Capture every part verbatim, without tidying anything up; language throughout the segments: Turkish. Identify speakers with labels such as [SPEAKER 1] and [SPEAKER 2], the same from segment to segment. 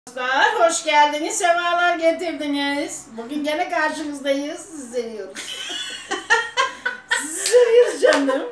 [SPEAKER 1] Dostlar, hoş geldiniz, sefalar getirdiniz. Bugün gene karşınızdayız, sizi seviyoruz. Sizi seviyoruz canım.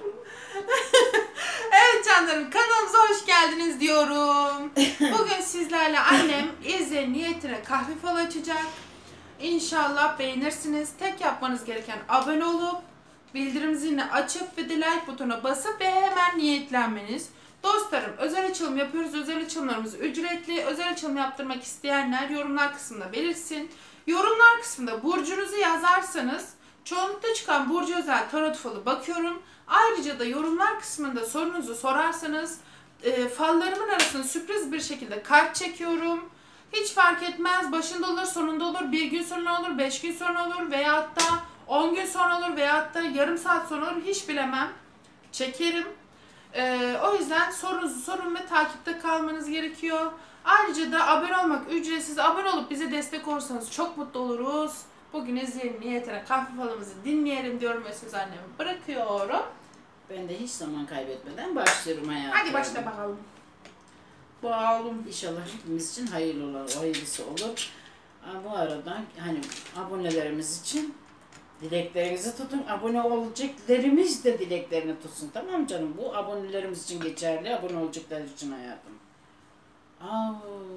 [SPEAKER 2] Evet canlarım, kanalımıza hoş geldiniz diyorum. Bugün sizlerle annem İzze niyetine kahve falı açacak. İnşallah beğenirsiniz. Tek yapmanız gereken abone olup bildirim zilini açıp ve de like butonuna basıp ve hemen niyetlenmeniz. Dostlarım, özel açılım yapıyoruz. Özel açılımlarımız ücretli. Özel açılım yaptırmak isteyenler yorumlar kısmında belirsin. Yorumlar kısmında burcunuzu yazarsanız çoğunlukla çıkan burcu özel tarot falı bakıyorum. Ayrıca da yorumlar kısmında sorunuzu sorarsanız e, fallarımın arasında sürpriz bir şekilde kart çekiyorum. Hiç fark etmez. Başında olur, sonunda olur, bir gün sonra olur, beş gün sonra olur veyahut da on gün sonra olur veyahut da yarım saat sonra olur. Hiç bilemem. Çekerim. Ee, o yüzden sorunuzu sorun ve takipte kalmanız gerekiyor. Ayrıca da abone olmak ücretsiz. Abone olup bize destek olursanız çok mutlu oluruz. Bugün izleyelim niyetine kahve falımızı dinleyelim diyorum ve söz anneme bırakıyorum.
[SPEAKER 1] Ben de hiç zaman kaybetmeden başlıyorum hayatım.
[SPEAKER 2] Hadi başla bakalım. Bağalım.
[SPEAKER 1] İnşallah hepimiz için hayırlı olur, hayırlısı olur. Aa, bu arada hani abonelerimiz için dileklerinizi tutun. Abone olacaklarımız da dileklerini tutsun. Tamam canım? Bu abonelerimiz için geçerli. Abone olacaklar için hayatım. Aa,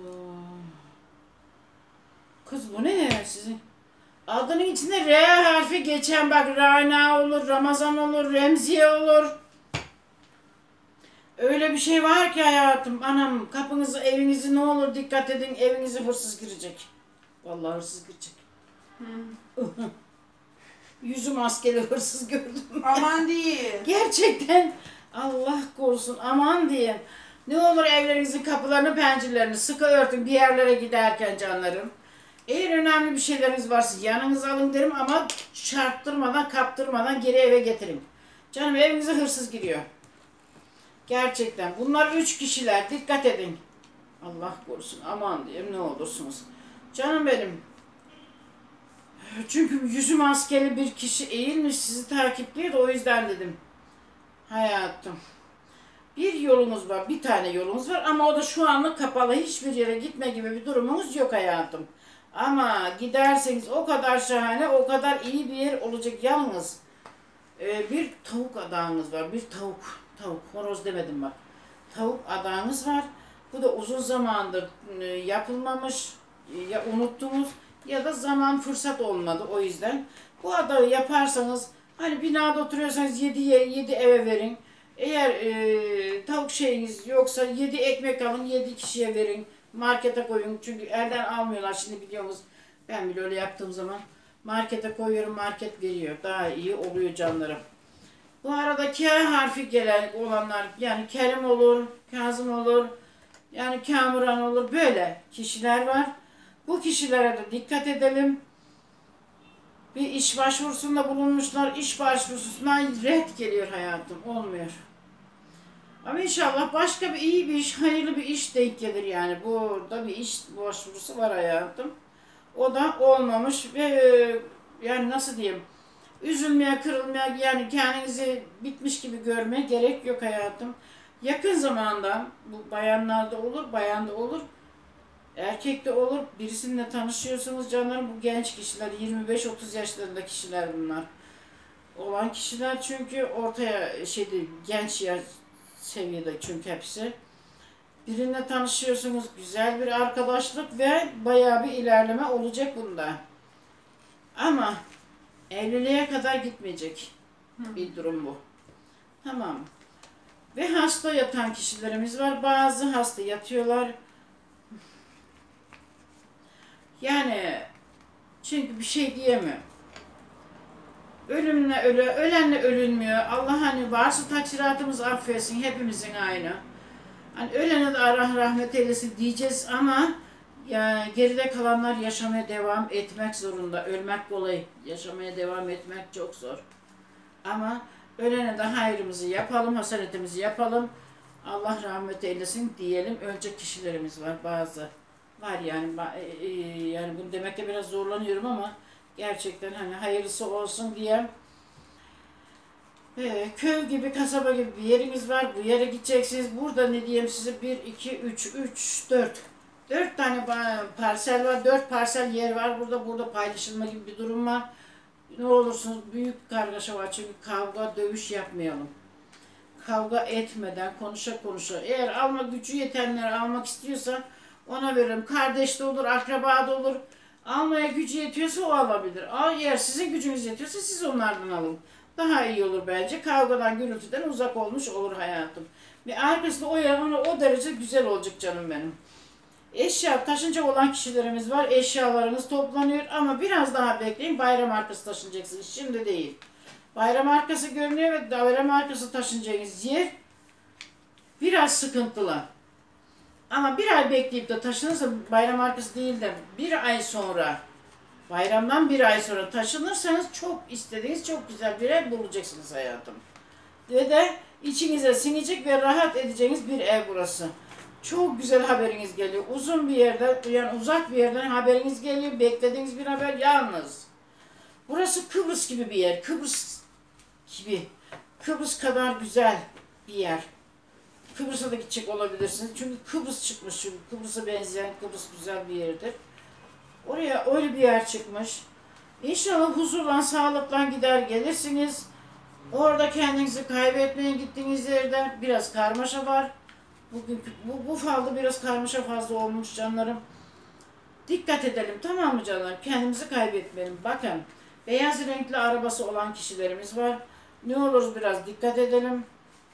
[SPEAKER 1] kız bu ne sizin? Adının içinde R harfi geçen bak Rana olur, Ramazan olur, Remziye olur. Öyle bir şey var ki hayatım. Anam kapınızı, evinizi ne olur dikkat edin. Evinize hırsız girecek. Vallahi hırsız girecek.
[SPEAKER 2] Hmm.
[SPEAKER 1] Yüzü maskeli hırsız gördüm.
[SPEAKER 2] Aman değil.
[SPEAKER 1] Gerçekten Allah korusun aman diyeyim. Ne olur evlerinizin kapılarını pencerelerini sıkı örtün bir yerlere giderken canlarım. Eğer önemli bir şeyleriniz varsa yanınıza alın derim ama çarptırmadan kaptırmadan geri eve getirin. Canım evinize hırsız giriyor. Gerçekten bunlar üç kişiler dikkat edin. Allah korusun aman diyeyim ne olursunuz. Canım benim. Çünkü yüzü maskeli bir kişi eğilmiş sizi takipliyor da o yüzden dedim. Hayatım. Bir yolumuz var, bir tane yolumuz var ama o da şu anlık kapalı. Hiçbir yere gitme gibi bir durumunuz yok hayatım. Ama giderseniz o kadar şahane, o kadar iyi bir yer olacak. Yalnız e, bir tavuk adağınız var, bir tavuk, tavuk, horoz demedim bak. Tavuk adağınız var. Bu da uzun zamandır e, yapılmamış, e, ya unuttunuz ya da zaman fırsat olmadı o yüzden. Bu adağı yaparsanız hani binada oturuyorsanız yedi yedi eve verin. Eğer e, tavuk şeyiniz yoksa yedi ekmek alın yedi kişiye verin. Markete koyun çünkü elden almıyorlar şimdi biliyorsunuz. Ben bile öyle yaptığım zaman markete koyuyorum market veriyor. Daha iyi oluyor canlarım. Bu arada K harfi gelen olanlar yani Kerim olur, Kazım olur, yani Kamuran olur böyle kişiler var. Bu kişilere de dikkat edelim. Bir iş başvurusunda bulunmuşlar. İş başvurusundan red geliyor hayatım. Olmuyor. Ama inşallah başka bir iyi bir iş, hayırlı bir iş denk gelir yani. Burada bir iş başvurusu var hayatım. O da olmamış ve yani nasıl diyeyim? Üzülmeye, kırılmaya yani kendinizi bitmiş gibi görmeye gerek yok hayatım. Yakın zamanda bu bayanlarda olur, bayanda olur. Erkekte olur, birisinle tanışıyorsunuz canlarım bu genç kişiler, yirmi beş otuz yaşlarında kişiler bunlar. Olan kişiler çünkü ortaya şeyde genç yaş seviyede çünkü hepsi. Birinle tanışıyorsunuz, güzel bir arkadaşlık ve bayağı bir ilerleme olacak bunda. Ama evliliğe kadar gitmeyecek bir durum bu. Tamam. Ve hasta yatan kişilerimiz var. Bazı hasta yatıyorlar. Yani çünkü bir şey diyemiyorum. Ölümle öle, ölenle ölünmüyor. Allah hani varsa taksiratımız affetsin hepimizin aynı. Hani ölene de Allah rahmet eylesin diyeceğiz ama ya geride kalanlar yaşamaya devam etmek zorunda. Ölmek kolay, yaşamaya devam etmek çok zor. Ama ölene de hayrımızı yapalım, hasenetimizi yapalım. Allah rahmet eylesin diyelim. Ölecek kişilerimiz var bazı. Var yani yani bunu demekte biraz zorlanıyorum ama gerçekten hani hayırlısı olsun diye e, köy gibi kasaba gibi bir yerimiz var bu yere gideceksiniz burada ne diyeyim size bir iki üç üç dört Dört tane ba- parsel var, dört parsel yer var. Burada burada paylaşılma gibi bir durum var. Ne olursunuz büyük kargaşa var çünkü kavga, dövüş yapmayalım. Kavga etmeden, konuşa konuşa. Eğer alma gücü yetenler almak istiyorsa ona veririm. Kardeş de olur, akraba da olur. Almaya gücü yetiyorsa o alabilir. Aa, eğer sizin gücünüz yetiyorsa siz onlardan alın. Daha iyi olur bence. Kavgadan, gürültüden uzak olmuş olur hayatım. Ve arkasında o yana o derece güzel olacak canım benim. Eşya taşınacak olan kişilerimiz var. Eşyalarınız toplanıyor ama biraz daha bekleyin. Bayram arkası taşınacaksınız. Şimdi değil. Bayram arkası görünüyor ve bayram arkası taşınacağınız yer biraz sıkıntılı. Ama bir ay bekleyip de taşınırsa bayram arkası değil de bir ay sonra, bayramdan bir ay sonra taşınırsanız çok istediğiniz çok güzel bir ev bulacaksınız hayatım. Ve de içinize sinecek ve rahat edeceğiniz bir ev burası. Çok güzel haberiniz geliyor. Uzun bir yerden, yani uzak bir yerden haberiniz geliyor. Beklediğiniz bir haber yalnız. Burası Kıbrıs gibi bir yer. Kıbrıs gibi. Kıbrıs kadar güzel bir yer. Kıbrıs'a da gidecek olabilirsiniz. Çünkü Kıbrıs çıkmış. Çünkü Kıbrıs'a benzeyen Kıbrıs güzel bir yerdir. Oraya öyle bir yer çıkmış. İnşallah huzurla, sağlıkla gider gelirsiniz. Orada kendinizi kaybetmeyin gittiğiniz yerde. Biraz karmaşa var. Bugün bu, bu falda biraz karmaşa fazla olmuş canlarım. Dikkat edelim tamam mı canlarım? Kendimizi kaybetmeyelim. Bakın beyaz renkli arabası olan kişilerimiz var. Ne olur biraz dikkat edelim.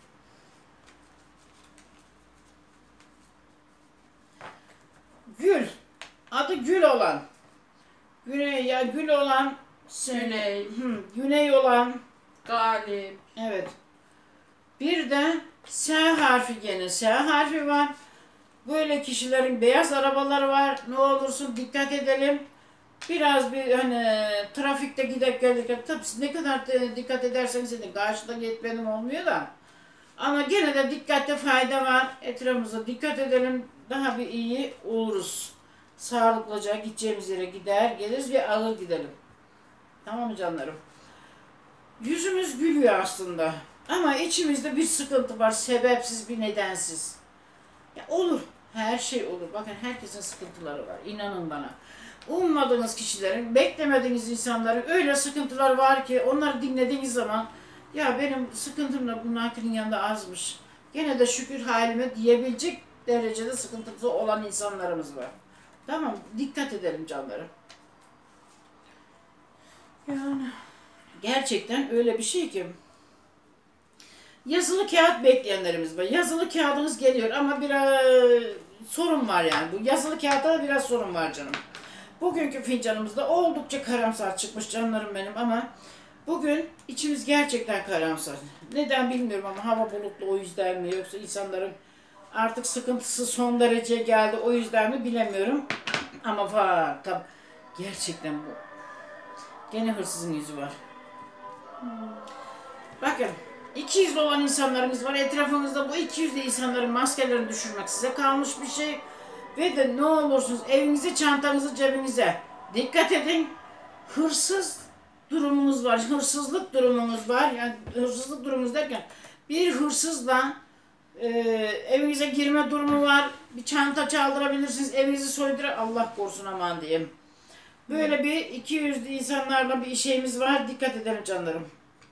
[SPEAKER 1] Gül. Adı Gül olan. Güney ya Gül olan.
[SPEAKER 2] Güney.
[SPEAKER 1] Hı, Güney olan.
[SPEAKER 2] Galip.
[SPEAKER 1] Evet. Bir de S harfi gene. S harfi var. Böyle kişilerin beyaz arabaları var. Ne olursun dikkat edelim. Biraz bir hani trafikte gidip gelirken tabii siz ne kadar de dikkat ederseniz edin. Karşıda yetmenim olmuyor da. Ama gene de dikkatte fayda var. Etrafımıza dikkat edelim. Daha bir iyi oluruz. Sağlıklıca gideceğimiz yere gider geliriz ve alır gidelim. Tamam mı canlarım? Yüzümüz gülüyor aslında. Ama içimizde bir sıkıntı var. Sebepsiz bir nedensiz. Ya olur. Her şey olur. Bakın herkesin sıkıntıları var. İnanın bana. Ummadığınız kişilerin, beklemediğiniz insanların öyle sıkıntıları var ki onları dinlediğiniz zaman ya benim sıkıntım da bunların yanında azmış. Gene de şükür halime diyebilecek derecede sıkıntısı olan insanlarımız var. Tamam, dikkat edelim canlarım. Yani gerçekten öyle bir şey ki yazılı kağıt bekleyenlerimiz var. Yazılı kağıdınız geliyor ama biraz sorun var yani. Bu yazılı kağıtta da biraz sorun var canım. Bugünkü fincanımızda oldukça karamsar çıkmış canlarım benim ama bugün içimiz gerçekten karamsar. Neden bilmiyorum ama hava bulutlu o yüzden mi yoksa insanların artık sıkıntısı son derece geldi o yüzden mi bilemiyorum. Ama var tabi gerçekten bu. Gene hırsızın yüzü var. Bakın iki yüzlü olan insanlarımız var. Etrafınızda bu iki yüzlü insanların maskelerini düşürmek size kalmış bir şey. Ve de ne olursunuz evinize, çantanızı, cebinize dikkat edin. Hırsız durumunuz var. Hırsızlık durumunuz var. Yani hırsızlık durumunuz derken bir hırsızla e, evinize girme durumu var. Bir çanta çaldırabilirsiniz. Evinizi soydurar. Allah korusun aman diyeyim. Böyle bir iki yüzlü insanlarla bir şeyimiz var. Dikkat edelim canlarım.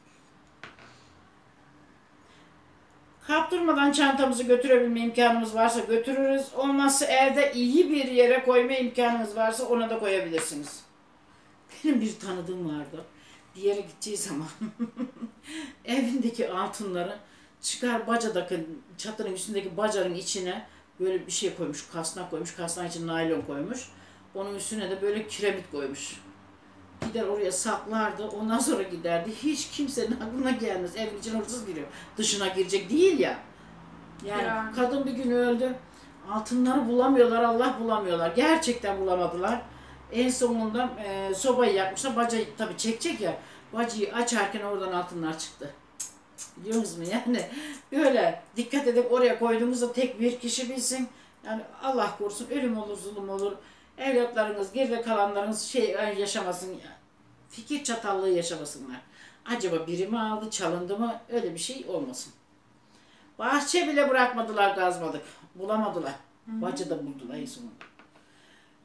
[SPEAKER 1] Kaptırmadan çantamızı götürebilme imkanımız varsa götürürüz. Olmazsa evde iyi bir yere koyma imkanımız varsa ona da koyabilirsiniz. Benim bir tanıdığım vardı. Bir yere gideceği zaman evindeki altınları çıkar bacadaki çatının üstündeki bacanın içine böyle bir şey koymuş. Kasnak koymuş. Kasnak için naylon koymuş. Onun üstüne de böyle kiremit koymuş. Gider oraya saklardı, ondan sonra giderdi. Hiç kimsenin aklına gelmez. Evin içine hırsız giriyor. Dışına girecek değil ya. Yani, yani kadın bir gün öldü. Altınları bulamıyorlar, Allah bulamıyorlar. Gerçekten bulamadılar. En sonunda e, sobayı yakmışlar. Bacayı tabii çekecek ya. Bacayı açarken oradan altınlar çıktı. Biliyor musunuz yani? Böyle dikkat edip oraya koyduğumuzda tek bir kişi bilsin. Yani Allah korusun ölüm olur, zulüm olur. Evlatlarınız, geride kalanlarınız şey yaşamasın, fikir çatallığı yaşamasınlar. Acaba biri mi aldı, çalındı mı? Öyle bir şey olmasın. Bahçe bile bırakmadılar, gazmadık. Bulamadılar. Bacı da buldular en sonunda.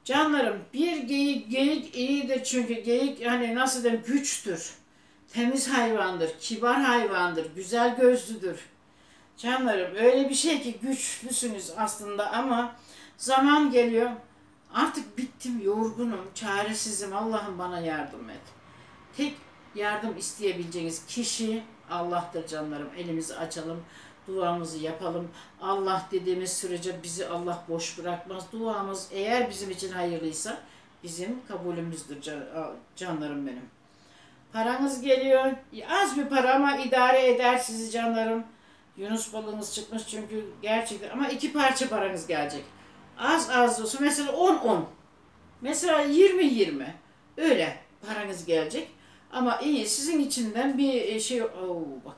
[SPEAKER 1] Canlarım bir geyik, geyik iyidir çünkü geyik hani nasıl diyeyim güçtür. Temiz hayvandır, kibar hayvandır, güzel gözlüdür. Canlarım öyle bir şey ki güçlüsünüz aslında ama zaman geliyor. Artık bittim, yorgunum, çaresizim. Allah'ım bana yardım et. Tek yardım isteyebileceğiniz kişi Allah'tır canlarım. Elimizi açalım, duamızı yapalım. Allah dediğimiz sürece bizi Allah boş bırakmaz. Duamız eğer bizim için hayırlıysa bizim kabulümüzdür canlarım benim. Paranız geliyor. Az bir para ama idare eder sizi canlarım. Yunus balığınız çıkmış çünkü gerçekten ama iki parça paranız gelecek. Az az olsun. Mesela on on. Mesela yirmi yirmi. Öyle paranız gelecek. Ama iyi sizin içinden bir şey... Oo, bak.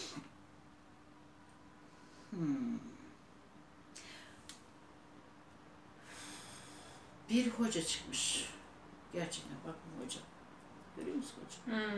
[SPEAKER 1] Hmm. Bir hoca çıkmış. Gerçekten bak bu hoca. Görüyor musun hoca?
[SPEAKER 2] Hmm.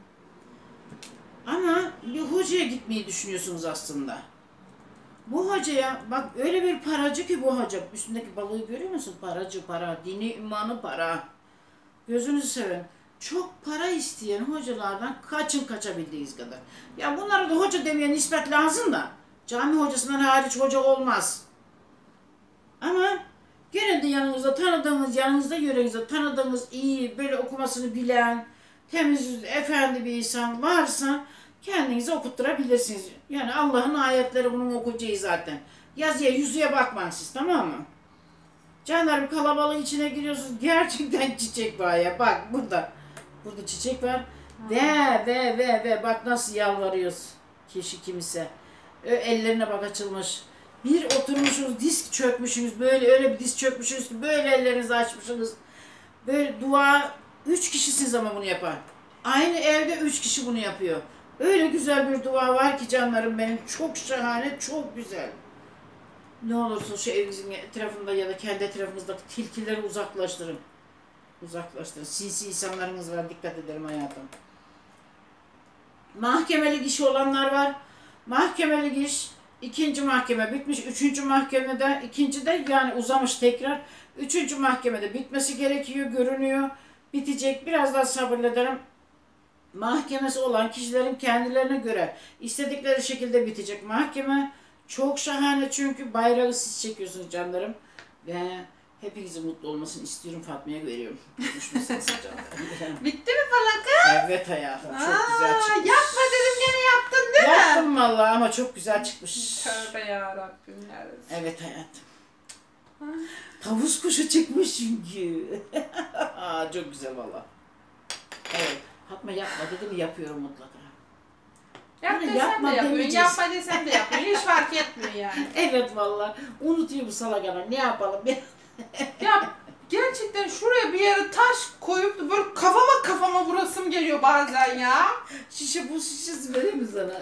[SPEAKER 1] Ama bir hocaya gitmeyi düşünüyorsunuz aslında. Bu hocaya bak öyle bir paracı ki bu hoca. Üstündeki balığı görüyor musun? Paracı para, dini imanı para. Gözünüzü seveyim. Çok para isteyen hocalardan kaçın kaçabildiğiniz kadar. Ya bunlara da hoca demeye nispet lazım da. Cami hocasından hariç hoca olmaz. Ama gene de yanınızda tanıdığınız, yanınızda yüreğinizde tanıdığınız iyi, böyle okumasını bilen, temiz yüzlü, efendi bir insan varsa kendinize okutturabilirsiniz. Yani Allah'ın ayetleri bunun okuyacağı zaten. Yazıya, yüzüye bakmayın siz, tamam mı? Canlarım kalabalığın içine giriyorsunuz. Gerçekten çiçek var ya. Bak burada. Burada çiçek var. Ve ve ve ve bak nasıl yalvarıyoruz kişi kimse. Ö, ellerine bak açılmış. Bir oturmuşsunuz, disk çökmüşsünüz. Böyle öyle bir disk çökmüşsünüz ki böyle ellerinizi açmışsınız. Böyle dua, üç kişisiniz ama bunu yapan. Aynı evde üç kişi bunu yapıyor. Öyle güzel bir dua var ki canlarım benim. Çok şahane, çok güzel. Ne olursa şu evinizin etrafında ya da kendi etrafınızdaki tilkileri uzaklaştırın. Uzaklaştırın. Sinsi insanlarınız var. Dikkat edelim hayatım. Mahkemelik işi olanlar var. Mahkemelik iş. İkinci mahkeme bitmiş. Üçüncü mahkemede, ikinci de yani uzamış tekrar. Üçüncü mahkemede bitmesi gerekiyor, görünüyor. Bitecek. Biraz daha sabırlı ederim. Mahkemesi olan kişilerin kendilerine göre istedikleri şekilde bitecek mahkeme. Çok şahane çünkü bayrağı siz çekiyorsunuz canlarım. Ve hepinizin mutlu olmasını istiyorum. Fatma'ya veriyorum.
[SPEAKER 2] Bitti mi falaka?
[SPEAKER 1] Evet hayatım. Çok
[SPEAKER 2] Aa,
[SPEAKER 1] güzel çıkmış.
[SPEAKER 2] yapma dedim gene yaptın değil mi?
[SPEAKER 1] Yaptım vallahi ama çok güzel çıkmış.
[SPEAKER 2] Tövbe yarabbim yarabbim.
[SPEAKER 1] Evet hayatım. Tavus kuşu çıkmış çünkü. Çok güzel valla. Evet. Fatma yapma dedim yapıyorum mutlaka.
[SPEAKER 2] Yap
[SPEAKER 1] Bunu
[SPEAKER 2] desem
[SPEAKER 1] yapma
[SPEAKER 2] de yapıyorsun,
[SPEAKER 1] demeyeceğiz.
[SPEAKER 2] yapma desem de yapıyorsun. Hiç fark etmiyor yani.
[SPEAKER 1] Evet valla. Unutuyor bu salak adam. Ne yapalım?
[SPEAKER 2] Ya gerçekten şuraya bir yere taş koyup da böyle kafama kafama vurasım geliyor bazen ya.
[SPEAKER 1] Şişe bu şişesi vereyim mi sana?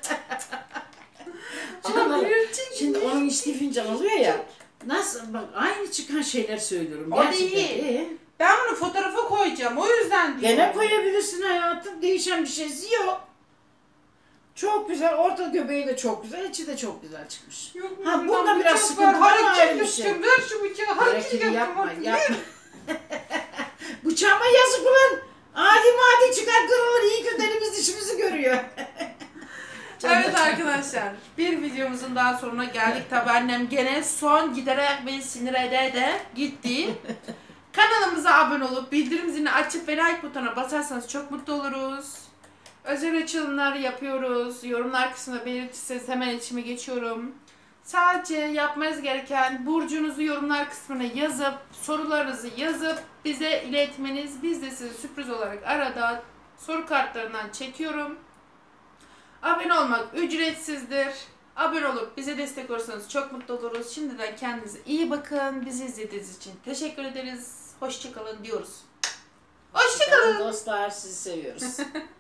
[SPEAKER 2] Ama
[SPEAKER 1] Canım,
[SPEAKER 2] büyütecek
[SPEAKER 1] şimdi onun içtiği fincan oluyor ya. Nasıl bak aynı çıkan şeyler söylüyorum.
[SPEAKER 2] O
[SPEAKER 1] Gerçekten.
[SPEAKER 2] değil.
[SPEAKER 1] Ee,
[SPEAKER 2] Ben bunu fotoğrafa koyacağım o yüzden diyorum.
[SPEAKER 1] Gene koyabilirsin hayatım. Değişen bir şeysi yok. Çok güzel. Orta göbeği de çok güzel. İçi de çok güzel çıkmış.
[SPEAKER 2] Yok,
[SPEAKER 1] Ha,
[SPEAKER 2] bundan
[SPEAKER 1] bunda
[SPEAKER 2] bıçak
[SPEAKER 1] biraz
[SPEAKER 2] var,
[SPEAKER 1] sıkıntı var ama
[SPEAKER 2] hareket
[SPEAKER 1] ayrı bir şey.
[SPEAKER 2] yapacağım. Ver şu bıçağı hareket
[SPEAKER 1] Hareketi yapma.
[SPEAKER 2] yapacağım.
[SPEAKER 1] Yapma. Bıçağıma yazık ulan. Adi madi çıkar kırılır. İyi kötü elimiz dişimizi görüyor.
[SPEAKER 2] Evet arkadaşlar, bir videomuzun daha sonuna geldik. Tabi annem gene son giderek beni sinir ede ede gitti. Kanalımıza abone olup bildirim zilini açıp ve like butonuna basarsanız çok mutlu oluruz. Özel açılımlar yapıyoruz. Yorumlar kısmında belirtirseniz hemen içime geçiyorum. Sadece yapmanız gereken burcunuzu yorumlar kısmına yazıp sorularınızı yazıp bize iletmeniz. Biz de sizi sürpriz olarak arada soru kartlarından çekiyorum. Abone olmak ücretsizdir. Abone olup bize destek olursanız çok mutlu oluruz. Şimdiden kendinize iyi bakın. Bizi izlediğiniz için teşekkür ederiz. Hoşçakalın diyoruz. Hoşçakalın.
[SPEAKER 1] Dostlar sizi seviyoruz.